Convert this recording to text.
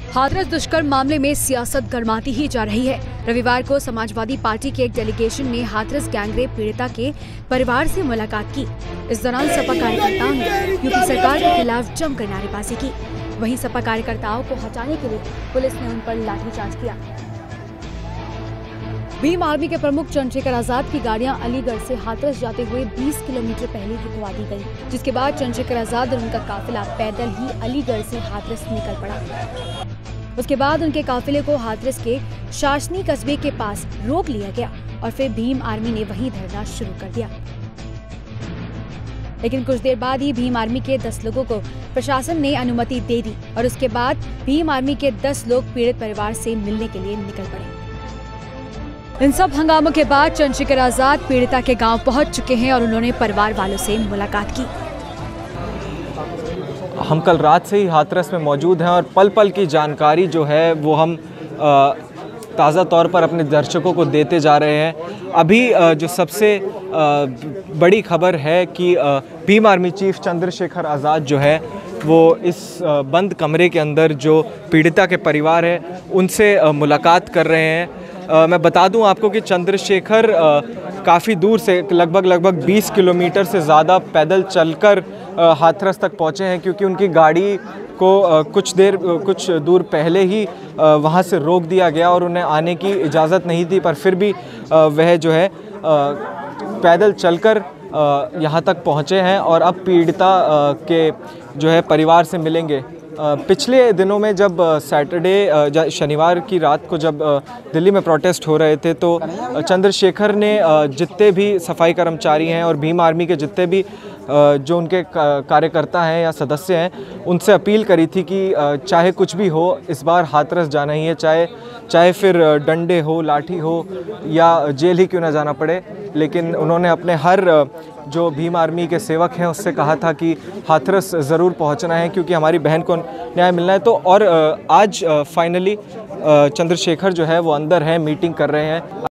हाथरस दुष्कर्म मामले में सियासत गरमाती ही जा रही है। रविवार को समाजवादी पार्टी के एक डेलीगेशन ने हाथरस गैंगरेप पीड़िता के परिवार से मुलाकात की। इस दौरान सपा कार्यकर्ताओं ने यूपी सरकार के खिलाफ जमकर नारेबाजी की। वहीं सपा कार्यकर्ताओं को हटाने के लिए पुलिस ने उन पर लाठीचार्ज किया। भीम आर्मी के प्रमुख चंद्रशेखर आजाद की गाड़ियां अलीगढ़ से हाथरस जाते हुए 20 किलोमीटर पहले रुकवा दी गई, जिसके बाद चंद्रशेखर आजाद और उनका काफिला पैदल ही अलीगढ़ से हाथरस निकल पड़ा। उसके बाद उनके काफिले को हाथरस के शासनी कस्बे के पास रोक लिया गया और फिर भीम आर्मी ने वहीं धरना शुरू कर दिया। लेकिन कुछ देर बाद ही भीम आर्मी के 10 लोगों को प्रशासन ने अनुमति दे दी और उसके बाद भीम आर्मी के 10 लोग पीड़ित परिवार से मिलने के लिए निकल पड़े। इन सब हंगामों के बाद चंद्रशेखर आजाद पीड़िता के गांव पहुंच चुके हैं और उन्होंने परिवार वालों से मुलाकात की। हम कल रात से ही हाथरस में मौजूद हैं और पल पल की जानकारी जो है वो हम ताज़ा तौर पर अपने दर्शकों को देते जा रहे हैं। अभी जो सबसे बड़ी खबर है कि भीम आर्मी चीफ चंद्रशेखर आज़ाद जो है वो इस बंद कमरे के अंदर जो पीड़िता के परिवार है उनसे मुलाकात कर रहे हैं। मैं बता दूं आपको कि चंद्रशेखर काफ़ी दूर से लगभग 20 किलोमीटर से ज़्यादा पैदल चलकर हाथरस तक पहुंचे हैं, क्योंकि उनकी गाड़ी को कुछ दूर पहले ही वहां से रोक दिया गया और उन्हें आने की इजाज़त नहीं थी, पर फिर भी वह जो है पैदल चलकर यहाँ तक पहुँचे हैं और अब पीड़िता के जो है परिवार से मिलेंगे। पिछले दिनों में जब शनिवार की रात को जब दिल्ली में प्रोटेस्ट हो रहे थे तो चंद्रशेखर ने जितने भी सफाई कर्मचारी हैं और भीम आर्मी के जितने भी जो उनके कार्यकर्ता हैं या सदस्य हैं उनसे अपील करी थी कि चाहे कुछ भी हो इस बार हाथरस जाना ही है, चाहे फिर डंडे हो, लाठी हो या जेल ही क्यों ना जाना पड़े। लेकिन उन्होंने अपने हर जो भीम आर्मी के सेवक हैं उससे कहा था कि हाथरस ज़रूर पहुंचना है क्योंकि हमारी बहन को न्याय मिलना है। तो और आज फाइनली चंद्रशेखर जो है वो अंदर है, मीटिंग कर रहे हैं।